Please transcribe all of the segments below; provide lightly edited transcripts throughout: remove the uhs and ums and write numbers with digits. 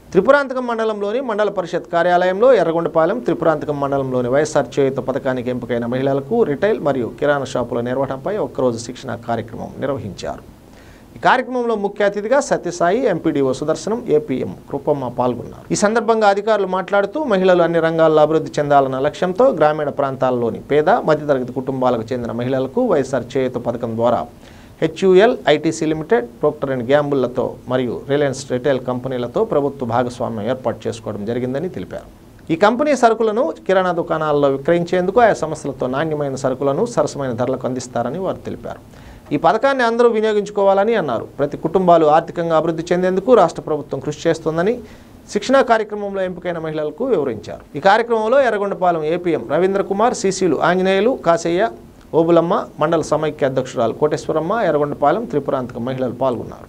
త్రిపురాంతకం మండలంలోని మండల పరిషత్ కార్యాలయంలో ఎర్రగొండపాలెం త్రిపురాంతకం మండలంలోని వైఎస్ఆర్ చేయూత పథకానికి ఎంపికైన మహిళలకు రిటైల్ మరియు కిరాణా షాపుల నిర్వహణపై ఒక్కరోజు శిక్షణ కార్యక్రమం నిర్వహించారు. ఈ కార్యక్రమంలో ముఖ్య అతిథిగా సత్యసాయి, ఎంపీడీఓ సుదర్శనం, ఏపీఎం కృపమ్మ పాల్గొన్నారు. ఈ సందర్భంగా అధికారులు మాట్లాడుతూ మహిళలు అన్ని రంగాల్లో అభివృద్ధి చెందాలన్న లక్ష్యంతో గ్రామీణ ప్రాంతాల్లోని పేద మధ్యతరగతి కుటుంబాలకు చెందిన మహిళలకు వైఎస్ఆర్ చేయూత పథకం ద్వారా HUL ITC limited, Procter and గ్యాంబుల్లతో మరియు రిలయన్స్ రిటైల్ కంపెనీలతో ప్రభుత్వ భాగస్వామ్యం ఏర్పాటు చేసుకోవడం జరిగిందని తెలిపారు. ఈ కంపెనీ సరుకులను కిరాణా దుకాణాల్లో విక్రయించేందుకు ఆయా సంస్థలతో నాణ్యమైన సరుకులను సరసమైన ధరలకు అందిస్తారని వారు తెలిపారు. ఈ పథకాన్ని అందరూ వినియోగించుకోవాలని అన్నారు. ప్రతి కుటుంబాలు ఆర్థికంగా అభివృద్ధి చెందేందుకు రాష్ట్ర ప్రభుత్వం కృషి చేస్తోందని శిక్షణా కార్యక్రమంలో ఎంపికైన మహిళలకు వివరించారు. ఈ కార్యక్రమంలో ఎర్రగొండపాలెం ఏపీఎం రవీంద్ర కుమార్, సిసిలు ఆంజనేయులు, కాసయ్య, ఓబులమ్మ, మండల సమైక్య అధ్యక్షురాలు కోటేశ్వరమ్మ, ఎర్రగొండపాలెం త్రిపురాంతక మహిళలు పాల్గొన్నారు.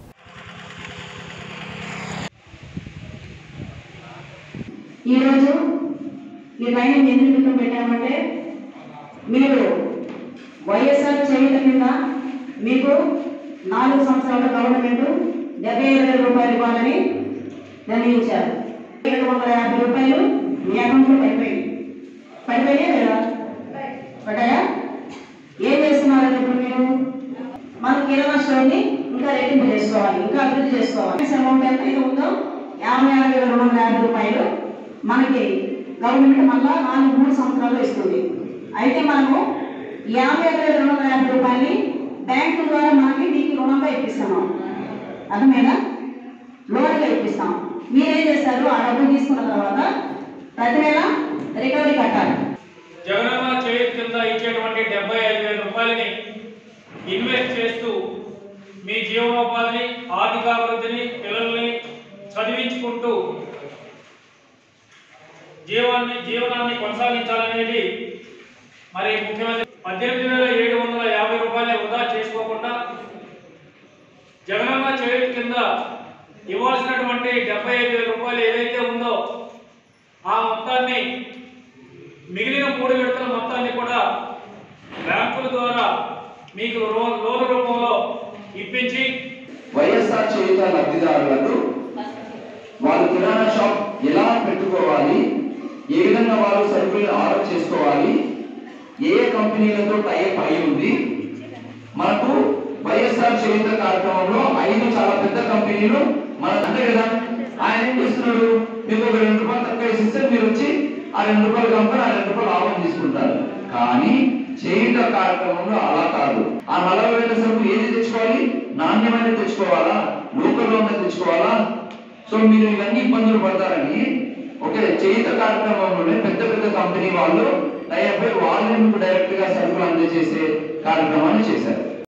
ఈరోజు ఈ ట్రైనింగ్ ఎందుకు పెట్టామంటే మీరు వైఎస్ఆర్ చేయూత కింద మీకు 4 సంవత్సరాల గవర్నమెంట్ 75,000 రూపాయలు ఇవ్వాలని నిర్ణయించారు. 750 రూపాయలు మీ అకౌంట్లో పడిపోయి లేదా పడ్డాయా? ఏం చేస్తున్నారని ఇప్పుడు మీరు మన కిరాణా స్టోర్ని ఇంకా రెట్టింపు చేసుకోవాలి, ఇంకా అభివృద్ధి చేసుకోవాలి. అమౌంట్ ఎంత అయితే ఉందో 56,250 రూపాయలు మనకి గవర్నమెంట్ మళ్ళా 3 సంవత్సరాల్లో ఇస్తుంది. అయితే మనము 56,250 రూపాయలని బ్యాంకు ద్వారా మనకి మీకు రుణంగా ఇప్పిస్తున్నాం. అర్థమైనా? లోన్గా ఇప్పిస్తాం. మీరేం చేస్తారు? ఆ డబ్బులు తీసుకున్న తర్వాత ప్రతి నెల రికవరీ కట్టాలి. జగనన్న చేయూత కింద ఇచ్చేటువంటి 75,000 రూపాయలని ఇన్వెస్ట్ చేస్తూ మీ జీవనోపాధిని, ఆర్థికాభివృద్ధిని, పిల్లల్ని చదివించుకుంటూ జీవనాన్ని కొనసాగించాలనేది మరి ముఖ్యమంత్రి 18,750 రూపాయలు వృధా చేసుకోకుండా జగనన్న చేయూత కింద ఇవ్వాల్సినటువంటి 75,000 రూపాయలు ఏదైతే ఉందో ఆ మొత్తాన్ని, మిగిలిన 3 విడతల మొత్తాన్ని కూడా బ్యాంకుల ద్వారా మీకు లోన్ రూపంలో ఇప్పించి వైఎస్ఆర్ చేయూత లబ్ధిదారులకు వాళ్ళు కిరాణా షాప్ ఎలా పెట్టుకోవాలి, ఏ విధంగా వాళ్ళు సరుకులు ఆర్డర్ చేసుకోవాలి, ఏ కంపెనీలతో టైప్ అయి ఉంది. మనకు వైఎస్ఆర్ చేయూత కార్యక్రమంలో 5 చాలా పెద్ద కంపెనీలు మన అంటే కదా. ఆయన ఏం చేస్తున్నాడు? మీకు ఒక 2 రూపాయలు తక్కువ ఇస్తే మీరు వచ్చి ఆ 2 రూపాయలు కంపెనీ ఆ 2 రూపాయలు లాభం తీసుకుంటారు. కానీ చేయూత కార్యక్రమంలో అలా కాదు. ఆ 40,000 సరుకు ఏది తెచ్చుకోవాలి? నాణ్యమైన తెచ్చుకోవాలా, లోకల్లో ఉన్న తెచ్చుకోవాలా? సో మీరు ఇవన్నీ ఇబ్బందులు పడతారని ఓకే చేయూత కార్యక్రమంలోనే పెద్ద పెద్ద కంపెనీ వాళ్ళు టైప్ అయి వాళ్ళే మీకు డైరెక్ట్ గా సరుకులు అందజేసే కార్యక్రమాన్ని చేశారు.